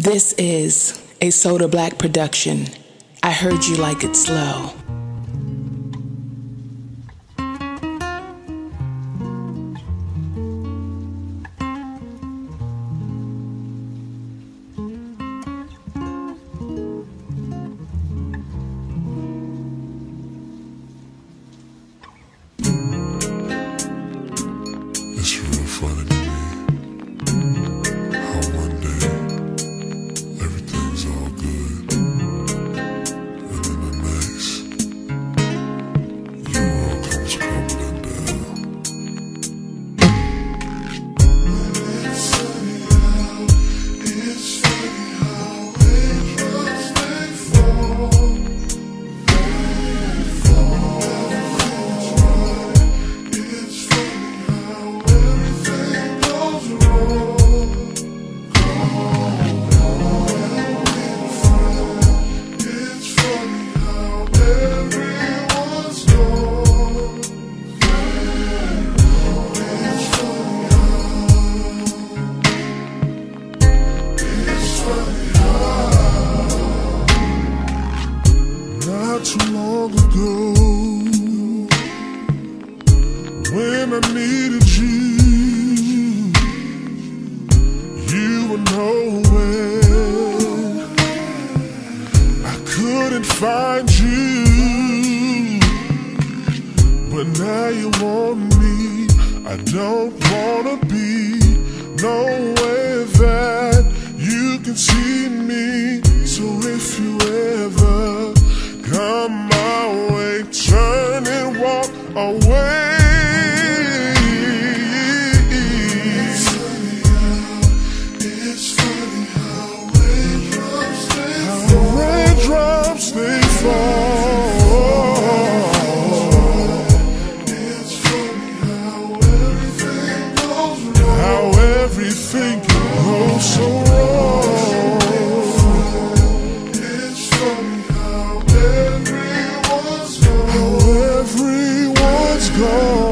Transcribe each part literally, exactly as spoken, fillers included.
This is a Soda Black production. I heard you like it slow. It's real funny to me how one day everything's all good, and then the next, your world comes crumbling down. It's funny how, it's funny how it runs, they fall, they fall, everything's right. It's funny how everything goes wrong. It's funny how everyone's gone. It's funny how, it's funny how. Not too long ago, when I needed you, you were nowhere. I couldn't find you, but now you want me. I don't wanna be nowhere that you can see me. So if you ever come my way, turn and walk away. It's funny how, it's funny how raindrops they fall. Raindrops they fall. It's funny how everything goes wrong. How everything can go so wrong. It's funny how everyone's gone. How everyone's gone.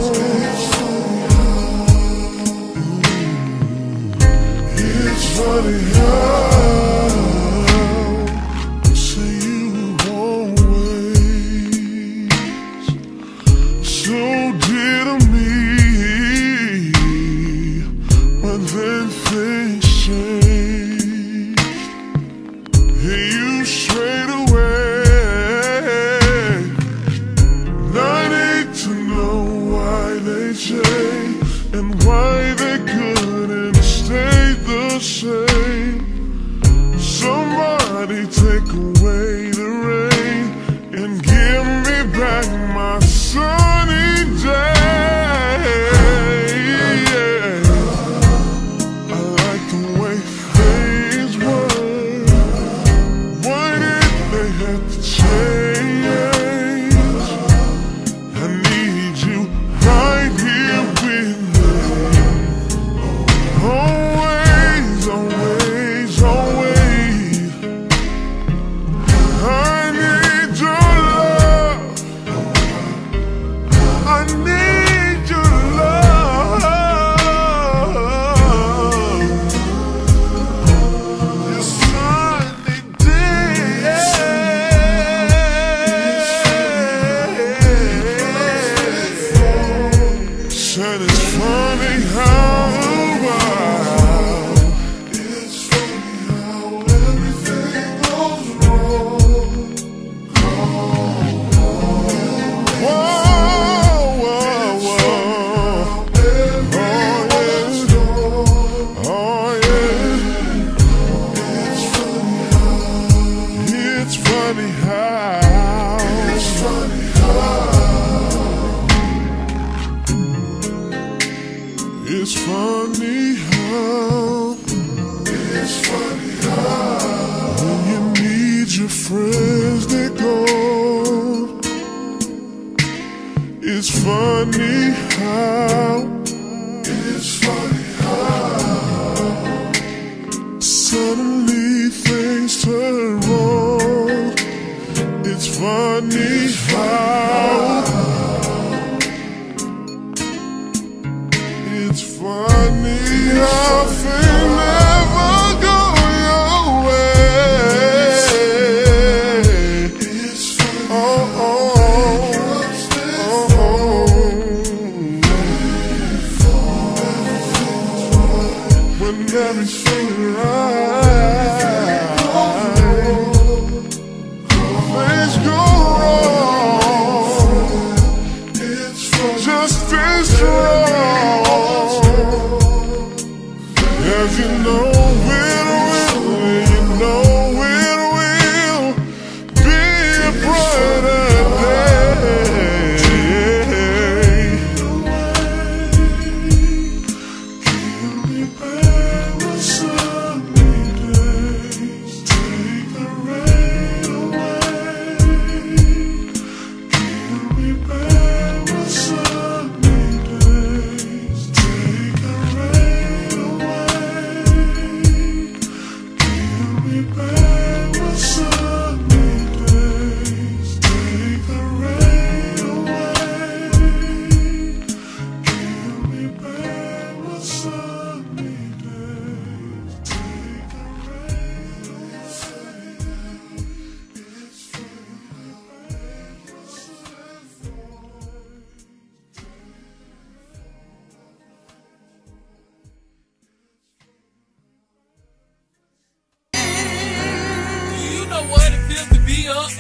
It's funny how you say you won't wait. So dear to me, but then things change. You straight away. And I need to know why they changed and why they couldn't stay the same. Somebody take away the rain and give me back my sunny day. I like the way things were. Why did they have to change? I need you right here with me. Always, always, always. I need your love. I need your love. Your sunny day. Said it's funny how wild. It's funny how everything goes wrong. Whoa, whoa, whoa. Everyone's gone. Oh yeah. It's funny how. It's funny how. It's funny how. It's funny how. It's funny how. When you need your friends, they're gone. It's funny how. It's funny how. Suddenly things turn wrong. It's funny how. It's funny how things never go your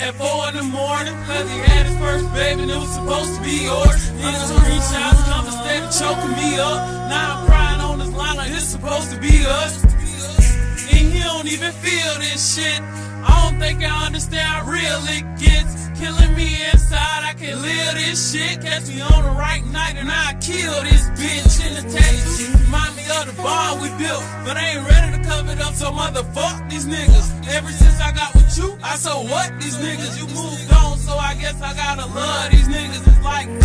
at four in the morning, cause he had his first baby and it was supposed to be yours. Niggas screenshots, numbers steady choking me up. Now I'm crying on this line like this supposed to be us. And he don't even feel this shit. I don't think I understand how real it gets. Killing me inside, I can't live this shit. Catch me on the right night and I kill this bitch. In the tattoo, remind me of the bar we built, but I ain't ready to cover it up, so motherfuck these niggas. Ever since I got with you, I so what these niggas. You moved on, so I guess I gotta love these niggas. It's like